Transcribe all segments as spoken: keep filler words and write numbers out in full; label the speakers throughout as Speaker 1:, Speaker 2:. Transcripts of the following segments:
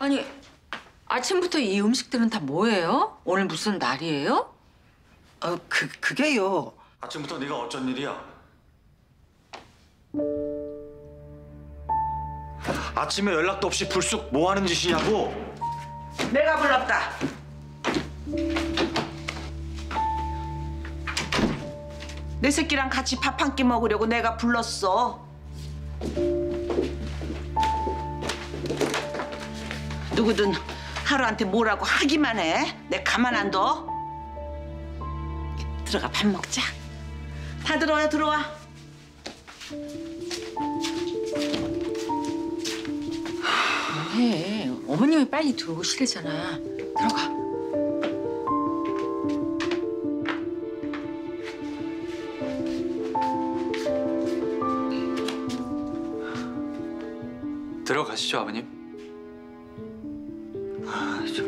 Speaker 1: 아니, 아침부터 이 음식들은 다 뭐예요? 오늘 무슨 날이에요?
Speaker 2: 아, 그, 그게요.
Speaker 3: 아침부터 네가 어쩐 일이야? 아침에 연락도 없이 불쑥 뭐 하는 짓이냐고?
Speaker 2: 내가 불렀다. 내 새끼랑 같이 밥 한 끼 먹으려고 내가 불렀어. 누구든 하루한테 뭐라고 하기만 해. 내 가만 안 둬. 들어가 밥 먹자. 다 들어와 들어와.
Speaker 1: 해. 어머님이 빨리 들어오시래잖아. 들어가.
Speaker 4: 들어가시죠, 아버님.
Speaker 3: 아, 저...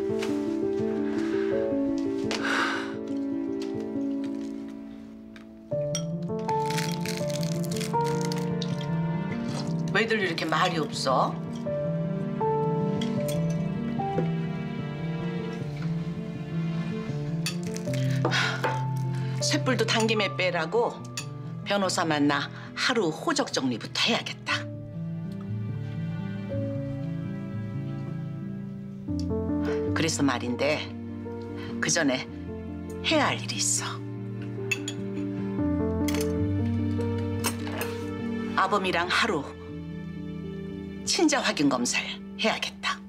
Speaker 2: 왜들 이렇게 말이 없어? 쇳불도 당김에 빼라고 변호사 만나 하루 호적 정리부터 해야겠다. 그래서 말인데 그 전에 해야 할 일이 있어. 아범이랑 하루 친자 확인 검사를 해야겠다.